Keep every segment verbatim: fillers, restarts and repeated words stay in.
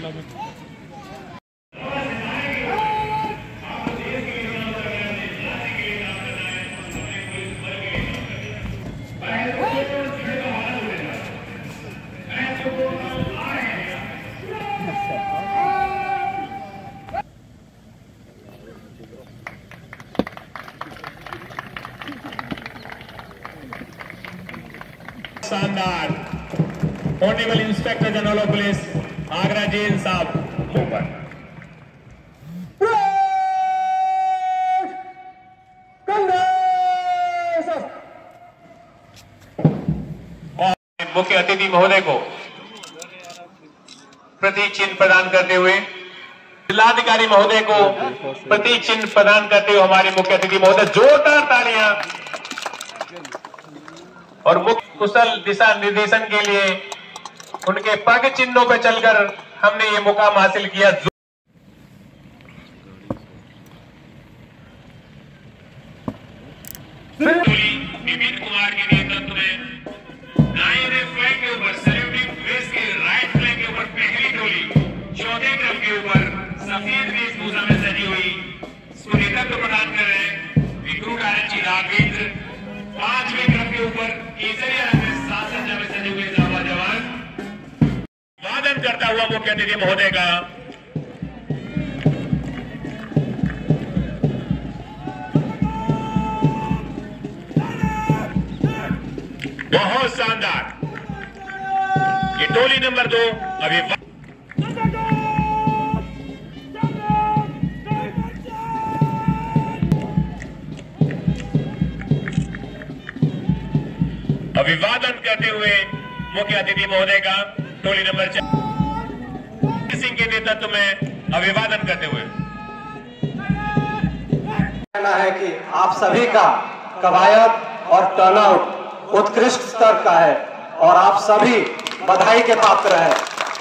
शानदार honourable inspector general of police Agra jail साहब ऊपर और मुख्य अतिथि महोदय को प्रतीक चिन्ह प्रदान करते हुए जिलाधिकारी महोदय को प्रतीक चिन्ह प्रदान करते हुए हमारे मुख्य अतिथि महोदय जोरदार तालियां और मुख्य कुशल दिशा निर्देशन के लिए उनके पग चिन्हों पर चलकर हमने ये मुकाम हासिल किया। विपिन कुमार के नेतृत्व में दाएं फ्लैग के ऊपर सैल्यूटिंग रेस के राइट फ्लैग के ऊपर पहली टोली चौथे क्रम के ऊपर सफेद वेशभूषा में सजी हुई इसको नेतृत्व प्रदान कर रहे हैं विक्रू कारंजी राघवेंद्र। पांचवें क्रम के ऊपर केसरिया रंग में सात सज्जा में सजे हुए जावा जवान वादन करता हुआ मुख्य अतिथि महोदय का बहुत शानदार ये टोली नंबर दो अभी अभिवादन करते हुए मुख्य अतिथि महोदय का टोली नंबर चार सिंह के नेतृत्व में अभिवादन करते हुए कहना है कि आप सभी का कवायद और टर्नआउट उत्कृष्ट स्तर का है और आप सभी बधाई के पात्र हैं।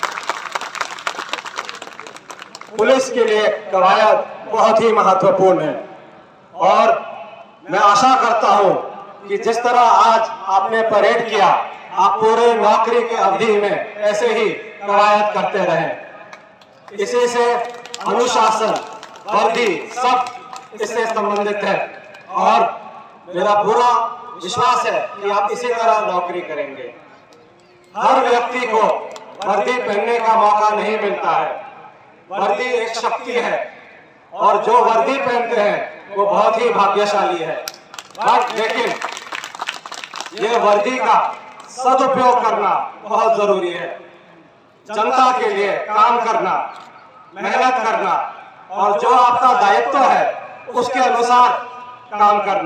पुलिस के लिए कवायद बहुत ही महत्वपूर्ण है और मैं आशा करता हूं कि जिस तरह आज आपने परेड किया आप पूरे नौकरी की अवधि में ऐसे ही कवायद करते रहें। इसी से अनुशासन वर्दी सब इससे संबंधित है और मेरा पूरा विश्वास है कि आप इसी तरह नौकरी करेंगे। हर व्यक्ति को वर्दी पहनने का मौका नहीं मिलता है। वर्दी एक शक्ति है और जो वर्दी पहनते हैं वो बहुत ही भाग्यशाली है। बट लेकिन ये वर्दी का सदुपयोग करना बहुत जरूरी है। जनता के लिए काम करना, मेहनत करना और जो आपका दायित्व है उसके अनुसार काम करना।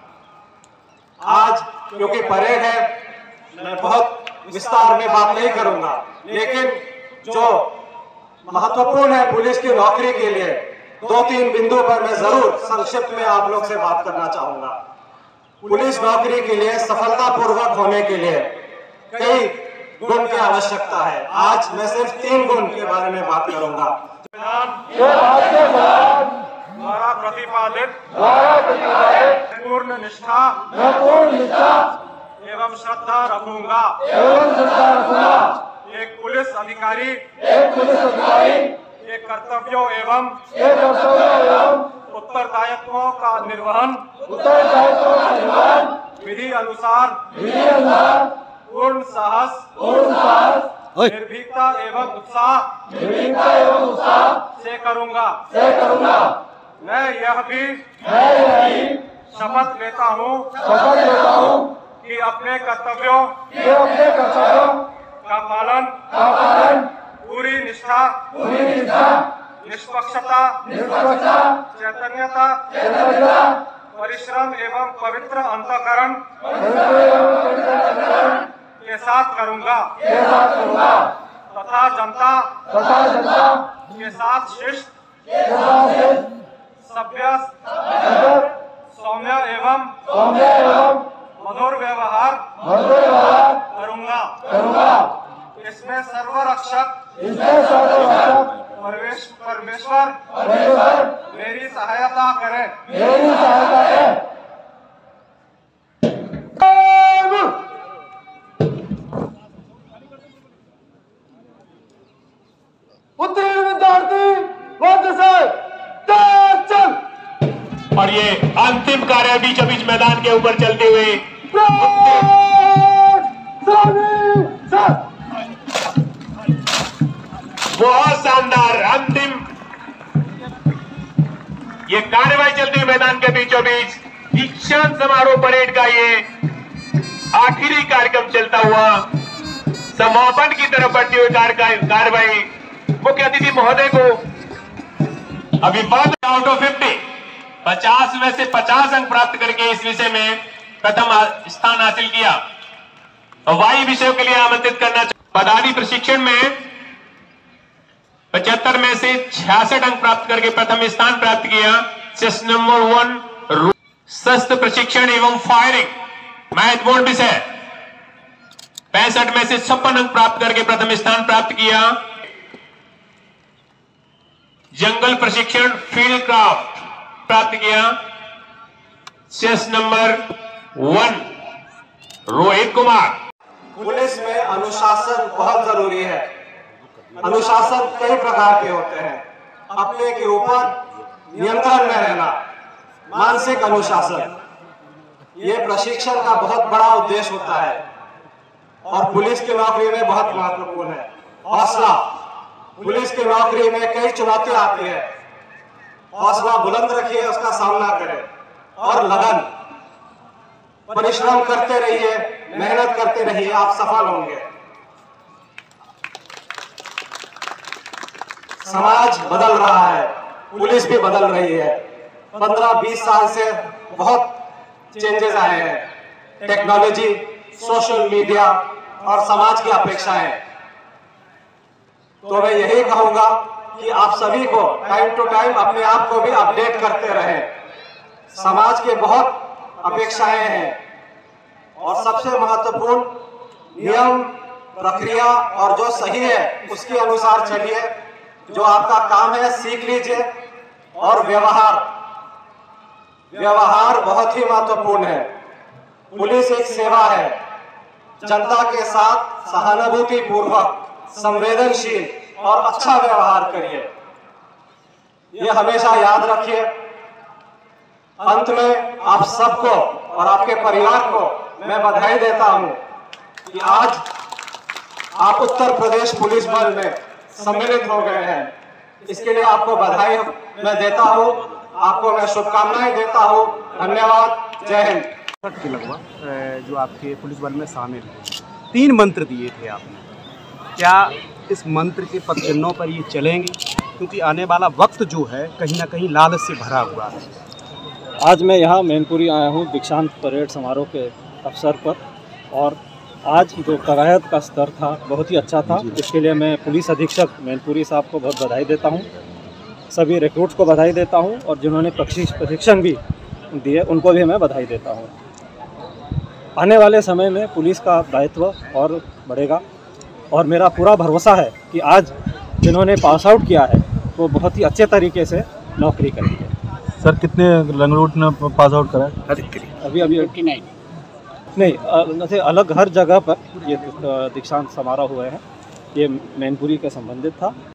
आज क्योंकि परेड है मैं बहुत विस्तार में बात नहीं करूंगा, लेकिन जो महत्वपूर्ण है पुलिस की नौकरी के लिए दो तीन बिंदु पर मैं जरूर संक्षिप्त में आप लोग से बात करना चाहूंगा। पुलिस नौकरी के लिए सफलतापूर्वक होने के लिए कई गुण की आवश्यकता है। आज मैं सिर्फ तीन गुण के बारे में बात करूंगा। द्वारा प्रतिपादित पूर्ण निष्ठा एवं श्रद्धा रखूंगा एक पुलिस अधिकारी एक कर्तव्यों एवं उत्तरदायित्वों का निर्वहन विधि अनुसार पूर्ण साहस निर्भीकता एवं उत्साह से करूंगा। मैं यह भी शपथ लेता हूँ कि अपने कर्तव्यों का पालन पूरी निष्ठा निष्पक्षता चैतन्यता परिश्रम एवं पवित्र अंतःकरण के साथ करूंगा तथा जनता के साथ शिष्ट सभ्य सौम्य एवं मधुर व्यवहार करूंगा। इसमें सर्वरक्षक परमेश्वर मेरी सहायता करे। अंतिम कार्य बीचों बीच मैदान के ऊपर चलते हुए बहुत शानदार अंतिम ये कार्यवाही चलती हुई मैदान के बीचों बीच दीक्षांत समारोह परेड का ये आखिरी कार्यक्रम चलता हुआ समापन की तरफ बढ़ती हुई कार्यवाही मुख्य अतिथि महोदय को अभी आउट ऑफ फिफ्टी पचास में से पचास अंक प्राप्त करके इस विषय में प्रथम स्थान हासिल किया। वायु विषयों के लिए आमंत्रित करना पदारी प्रशिक्षण में पचहत्तर में से छियासठ अंक प्राप्त करके प्रथम स्थान प्राप्त किया। सेशन नंबर वन शस्त्र प्रशिक्षण एवं फायरिंग महत्वपूर्ण विषय पैंसठ में से छप्पन अंक प्राप्त करके प्रथम स्थान प्राप्त किया। जंगल प्रशिक्षण फील्ड क्राफ्ट प्राप्त किया। Session number one Rohit Kumar. Police में अनुशासन बहुत जरूरी है। अनुशासन कई प्रकार के होते हैं। अपने के ऊपर नियंत्रण में रहना, मानसिक अनुशासन, ये प्रशिक्षण का बहुत बड़ा उद्देश्य होता है और पुलिस की नौकरी में बहुत महत्वपूर्ण है। हौसला, पुलिस की नौकरी में कई चुनौतियां आती है, हौसला बुलंद रखिए, उसका सामना करें और लगन, परिश्रम करते रहिए, मेहनत करते रहिए, आप सफल होंगे। समाज बदल रहा है, पुलिस भी बदल रही है। पंद्रह बीस साल से बहुत चेंजेस आए हैं। टेक्नोलॉजी, सोशल मीडिया और समाज की अपेक्षाएं। तो मैं यही कहूंगा कि आप सभी को टाइम टू टाइम अपने आप को भी अपडेट करते रहें। समाज के बहुत अपेक्षाएं हैं और सबसे महत्वपूर्ण नियम, प्रक्रिया और जो सही है उसके अनुसार चलिए। जो आपका काम है सीख लीजिए। और व्यवहार, व्यवहार बहुत ही महत्वपूर्ण है। पुलिस एक सेवा है। जनता के साथ सहानुभूति पूर्वक, संवेदनशील और अच्छा व्यवहार करिए, ये हमेशा याद रखिए। अंत में आप सबको और आपके परिवार को मैं बधाई देता हूं कि आज आप उत्तर प्रदेश पुलिस बल में सम्मिलित हो गए हैं। इसके लिए आपको बधाई मैं देता हूं, आपको मैं शुभकामनाएं देता हूं। धन्यवाद। जय हिंद। के लगभग जो आपके पुलिस बल में शामिल हैं, तीन मंत्र दिए थे आपने, क्या इस मंत्र के पदचिन्हों पर ये चलेंगे? क्योंकि आने वाला वक्त जो है कहीं ना कहीं लालच से भरा हुआ है। आज मैं यहाँ मैनपुरी आया हूँ दीक्षांत परेड समारोह के अवसर पर, और आज जो कवायद का स्तर था बहुत ही अच्छा था। इसके लिए मैं पुलिस अधीक्षक मैनपुरी साहब को बहुत बधाई देता हूँ, सभी रिक्रूट्स को बधाई देता हूँ और जिन्होंने प्रशिक्षण भी दिए उनको भी मैं बधाई देता हूँ। आने वाले समय में पुलिस का दायित्व और बढ़ेगा और मेरा पूरा भरोसा है कि आज जिन्होंने पास आउट किया है वो बहुत ही अच्छे तरीके से नौकरी करेंगे। सर कितने लंगरूट ने पास आउट करा? अभी अभी उनतालीस नहीं, जैसे अलग हर जगह पर ये दीक्षांत समारोह हुए हैं। ये मैनपुरी के संबंधित था।